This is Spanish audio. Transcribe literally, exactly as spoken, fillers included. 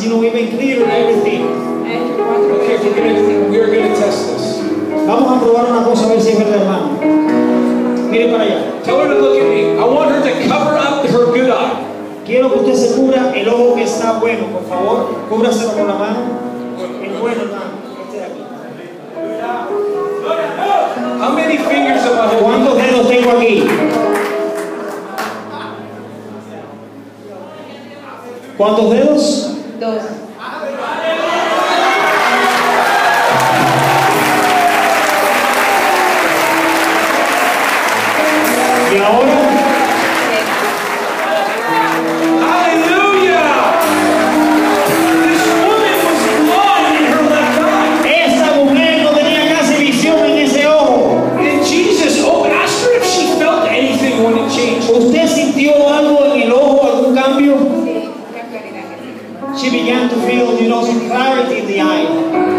As you know, we've been clear on everything. Okay, we're gonna, we are going to test this. Vamos a probar una cosa a ver si es verdad, hermano. Mire para allá. Tell her to look at me. I want her to cover up her good eye. Quiero que usted se cubra el ojo que está bueno, por favor. Cúbraselo con la mano. El bueno, hermano. Este de aquí. How many fingers am I holding? ¿Cuántos dedos tengo aquí? ¿Cuántos dedos? Dos. Y ahora, Hallelujah! This woman was blind in her left eye. esa mujer no tenía casi visión en ese ojo. And Jesus, oh, asked her if she felt anything when it changed. ¿Usted sintió algo en el ojo, algún cambio? Sí, qué claridad que sí. She began to feel, you know, some clarity in the eye.